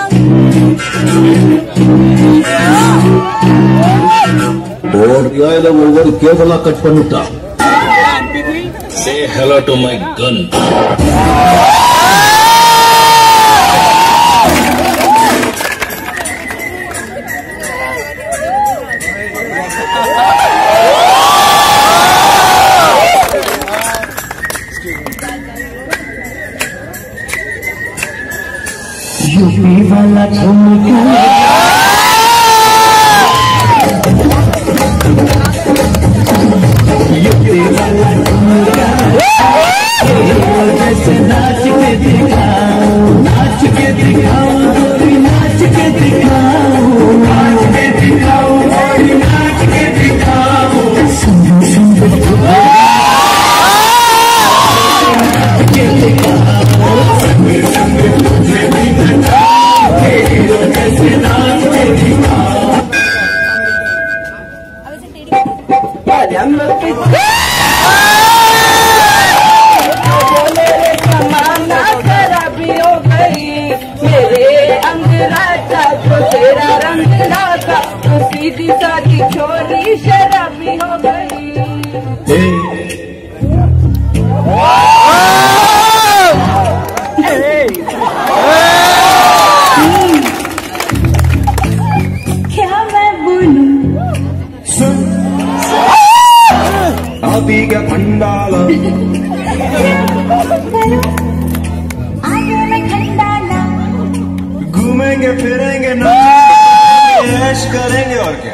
Orgaila over Kevala Katpanuta. Say hello to my gun. UP वाला ठुमका UP वाला ठुमका जैसे नाच के दिखाओ गोरी नाच के दिखाओ गोरी नाच के दिखाओ सुंदर सुंदर सीधी सादी छोरी शराबी हो गई। क्या मैं बोलूं? अभी क्या खंडाला घूमेंगे फिरेंगे ना ऐश करेंगे और क्या।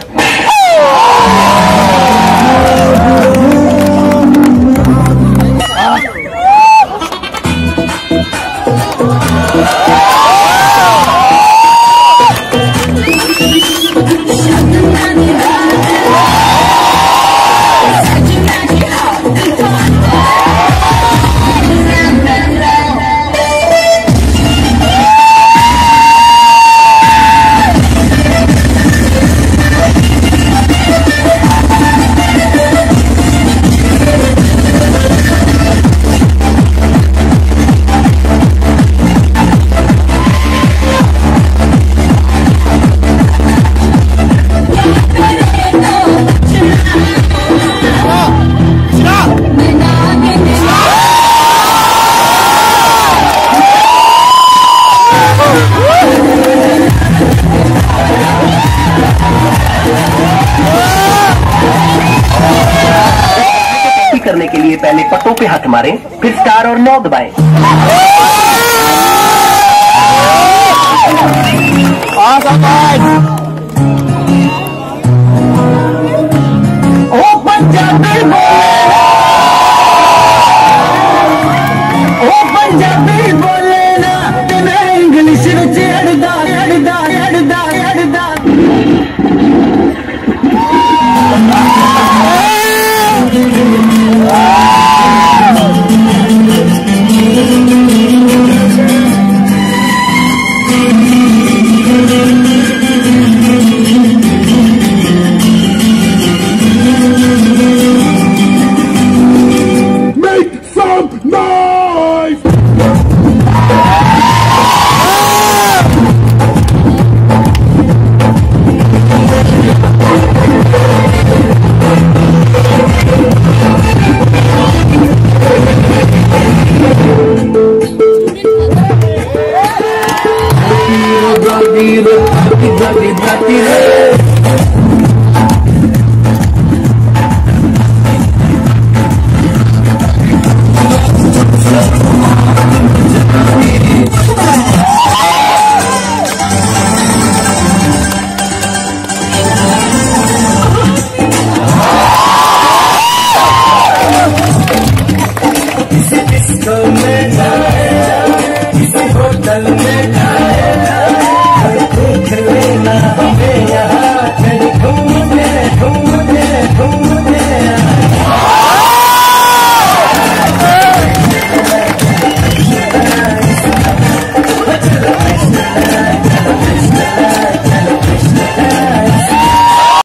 करने के लिए पहले पट्टों पे हाथ मारें, फिर स्टार और 9 दबाएं। ओ पंजाबी बोले ना ते मैं इंग्लिश विच अड़दा Dati